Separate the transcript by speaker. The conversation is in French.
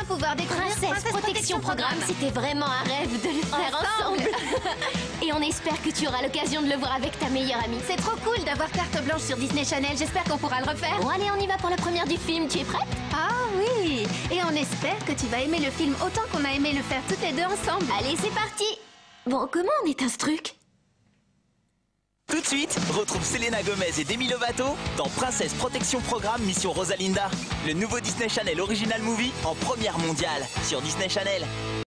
Speaker 1: enfin pouvoir découvrir
Speaker 2: Princesse Protection Programme, c'était vraiment un rêve de le faire ensemble. Et on espère que tu auras l'occasion de le voir avec ta meilleure amie.
Speaker 1: C'est trop cool d'avoir carte blanche sur Disney Channel. J'espère qu'on pourra le refaire.
Speaker 2: Bon, allez, on y va pour la première du film. Tu es prête?
Speaker 1: Ah oui. Et on espère que tu vas aimer le film autant qu'on a aimé le faire toutes les deux ensemble.
Speaker 2: Allez, c'est parti. Bon, comment on éteint ce truc?
Speaker 3: Tout de suite, retrouve Selena Gomez et Demi Lovato dans Princesse Protection Programme Mission Rosalinda, le nouveau Disney Channel Original Movie en première mondiale sur Disney Channel.